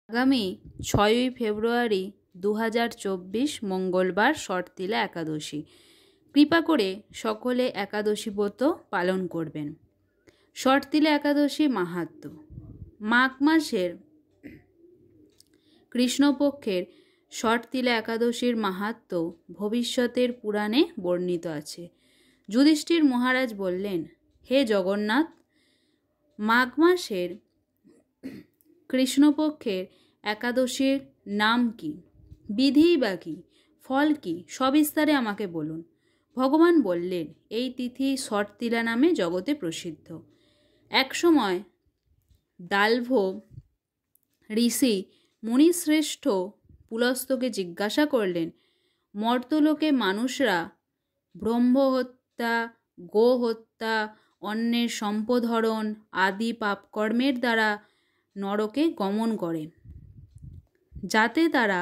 আগামী 6ই ফেব্রুয়ারি 2024 মঙ্গলবার শর্তিলা একাদশী। কৃপা করে সকলে একাদশী ব্রত পালন করবেন। শর্তিলা একাদশী মাহাত্ম্য। মাঘ মাসের কৃষ্ণপক্ষের শর্তিলা একাদশীর মাহাত্ম্য ভবিষ্যতের পুরাণে বর্ণিত আছে। যুধিষ্ঠির মহারাজ বললেন, হে জগন্নাথ, মাঘ মাসের কৃষ্ণপক্ষের একাদশীর নাম কি, বিধিই বা কি, ফল কি, সবিস্তারে আমাকে বলুন। ভগবান বললেন, এই তিথি শর্তিলা নামে জগতে প্রসিদ্ধ। একসময় দাল্ভ ঋষি মুনিশ্রেষ্ঠ পুলস্তকে জিজ্ঞাসা করলেন, মর্তলোকে মানুষরা ব্রহ্মহত্যা, গোহত্যা, অন্যের সম্পদহরণ আদি পাপকর্মের দ্বারা নরকে গমন করে, যাতে তারা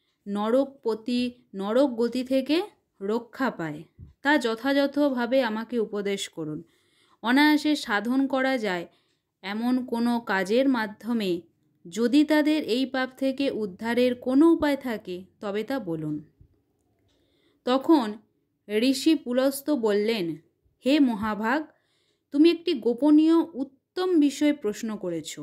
নরক গতি থেকে রক্ষা পায়, তা যথাযথভাবে আমাকে উপদেশ করুন। অনায়াসে সাধন করা যায় এমন কোনো কাজের মাধ্যমে যদি তাদের এই পাপ থেকে উদ্ধারের কোনো উপায় থাকে তবে তা বলুন। তখন ঋষি পুলস্ত বললেন, হে মহাভাগ, তুমি একটি গোপনীয় উত্তম বিষয়ে প্রশ্ন করেছ।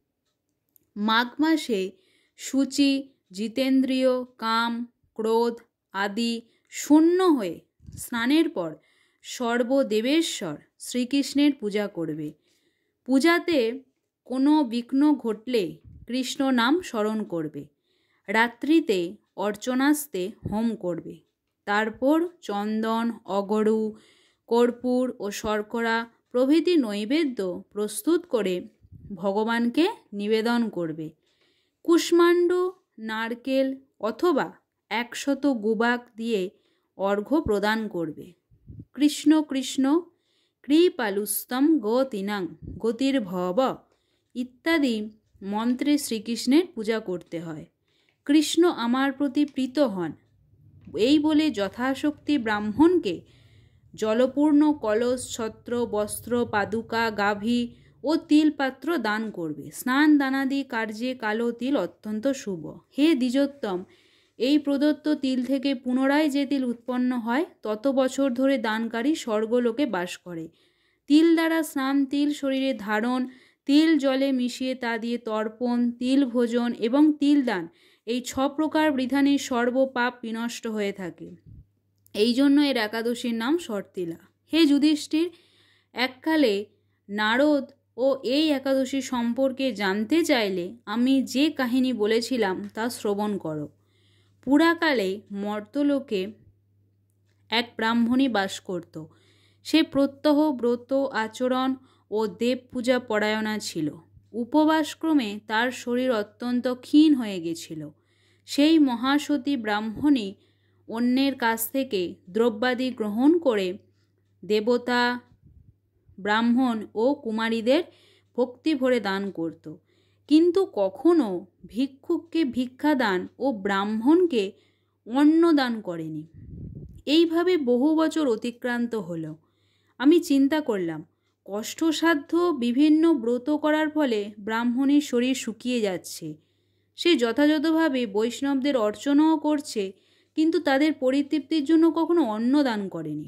মাঘ মাসে শুচি, জিতেন্দ্রিয়, কাম, ক্রোধ আদি শূন্য হয়ে স্নানের পর সর্বদেবেশ্বর শ্রীকৃষ্ণের পূজা করবে। পূজাতে কোনো বিঘ্ন ঘটলে কৃষ্ণ নাম স্মরণ করবে। রাত্রিতে অর্চনাস্তে হোম করবে। তারপর চন্দন, অগরু, কর্পূর ও শর্করা প্রভৃতি নৈবেদ্য প্রস্তুত করে ভগবানকে নিবেদন করবে। কুষ্মাণ্ড, নারকেল অথবা 100 গুবাক দিয়ে অর্ঘ্য প্রদান করবে। কৃষ্ণ কৃষ্ণ কৃপালুস্তম গতিনাং গতির্ভব ইত্যাদি মন্ত্রে শ্রীকৃষ্ণের পূজা করতে হয়। কৃষ্ণ আমার প্রতি প্রীত হন, এই বলে যথাশক্তি ব্রাহ্মণকে জলপূর্ণ কলস, ছত্র, বস্ত্র, পাদুকা, গাভী ও তিলপাত্র দান করবে। স্নান দানাদি কার্যে কালো তিল অত্যন্ত শুভ। হে দ্বিজোত্তম, এই প্রদত্ত তিল থেকে পুনরায় যে তিল উৎপন্ন হয় তত বছর ধরে দানকারী স্বর্গলোকে বাস করে। তিল দ্বারা স্নান, তিল শরীরে ধারণ, তিল জলে মিশিয়ে তা দিয়ে তর্পণ, তিল ভোজন এবং তিল দান, এই 6 প্রকার বিধানে সর্বপাপ বিনষ্ট হয়ে থাকে। এই জন্য এর একাদশীর নাম শর্তিলা। হে যুধিষ্ঠির, এককালে নারদ ও এই একাদশী সম্পর্কে জানতে চাইলে আমি যে কাহিনী বলেছিলাম তা শ্রবণ করো। পুরাকালে মর্তলোকে এক ব্রাহ্মণী বাস করত। সে প্রত্যহ ব্রত আচরণ ও দেব পূজা পরায়ণা ছিল। উপবাসক্রমে তার শরীর অত্যন্ত ক্ষীণ হয়ে গেছিল। সেই মহাসতী ব্রাহ্মণী অন্যের কাছ থেকে দ্রব্যাদি গ্রহণ করে দেবতা, ব্রাহ্মণ ও কুমারীদের ভক্তি ভরে দান করত, কিন্তু কখনো ভিক্ষুককে ভিক্ষাদান ও ব্রাহ্মণকে অন্ন দান করেনি। এইভাবে বহু বছর অতিক্রান্ত হলো। আমি চিন্তা করলাম, কষ্টসাধ্য বিভিন্ন ব্রত করার ফলে ব্রাহ্মণীর শরীর শুকিয়ে যাচ্ছে। সে যথাযথভাবে বৈষ্ণবদের অর্চনাও করছে, কিন্তু তাদের পরিতৃপ্তির জন্য কখনো অন্ন দান করেনি।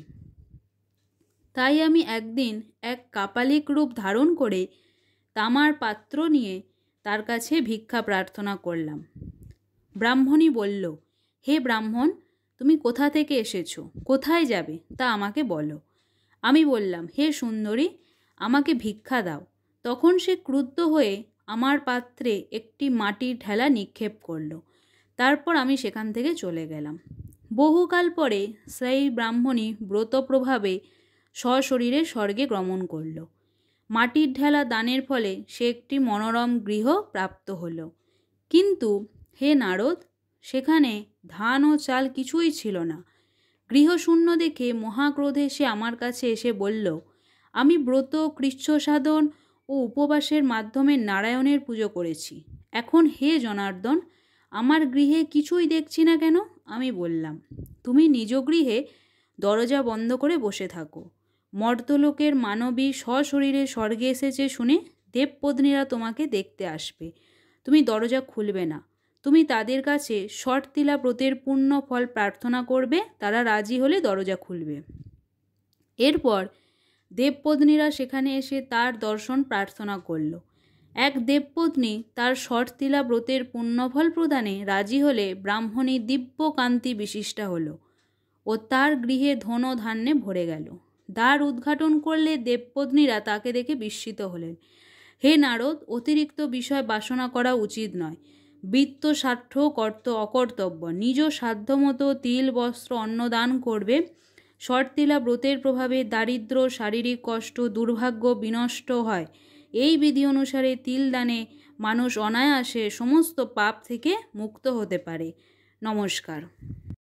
তাই আমি একদিন এক কাপালিক রূপ ধারণ করে তামার পাত্র নিয়ে তার কাছে ভিক্ষা প্রার্থনা করলাম। ব্রাহ্মণী বলল, হে ব্রাহ্মণ, তুমি কোথা থেকে এসেছো, কোথায় যাবে তা আমাকে বলো। আমি বললাম, হে সুন্দরী, আমাকে ভিক্ষা দাও। তখন সে ক্রুদ্ধ হয়ে আমার পাত্রে একটি মাটির ঢেলা নিক্ষেপ করল। তারপর আমি সেখান থেকে চলে গেলাম। বহুকাল পরে সেই ব্রাহ্মণী ব্রত প্রভাবে সশরীরে স্বর্গে গমন করল। মাটির ঢেলা দানের ফলে সে একটি মনোরম গৃহ প্রাপ্ত হল। কিন্তু হে নারদ, সেখানে ধান ও চাল কিছুই ছিল না। গৃহশূন্য দেখে মহাক্রোধে সে আমার কাছে এসে বলল, আমি ব্রত, কৃচ্ছ সাধন ও উপবাসের মাধ্যমে নারায়ণের পুজো করেছি। এখন হে জনার্দন, আমার গৃহে কিছুই দেখছি না কেন? আমি বললাম, তুমি নিজ গৃহে দরজা বন্ধ করে বসে থাকো। মর্তলোকের মানবী সশরীরে স্বর্গে এসেছে শুনে দেবপত্নীরা তোমাকে দেখতে আসবে। তুমি দরজা খুলবে না। তুমি তাদের কাছে শর্তিলা ব্রতের পূর্ণ ফল প্রার্থনা করবে, তারা রাজি হলে দরজা খুলবে। এরপর দেবপত্নীরা সেখানে এসে তার দর্শন প্রার্থনা করল। এক দেবপত্নী তার শর্তিলা ব্রতের পুণ্যফল প্রদানে রাজি হলে ব্রাহ্মণী দিব্য কান্তি বিশিষ্টা হল ও তার গৃহে ধন ধান্যে ভরে গেল। দ্বার উদ্ঘাটন করলে দেবপত্নীরা তাকে দেখে বিস্মিত হলেন। হে নারদ, অতিরিক্ত বিষয় বাসনা করা উচিত নয়। বৃত্ত স্বার্থ অকর্তব্য। নিজ সাধ্যমতো তিল বস্ত্র অন্নদান করবে। শর্তিলা ব্রতের প্রভাবে দারিদ্র, শারীরিক কষ্ট, দুর্ভাগ্য বিনষ্ট হয়। এই বিধি অনুসারে তিল দানে মানুষ অনায়াসে সমস্ত পাপ থেকে মুক্ত হতে পারে। নমস্কার।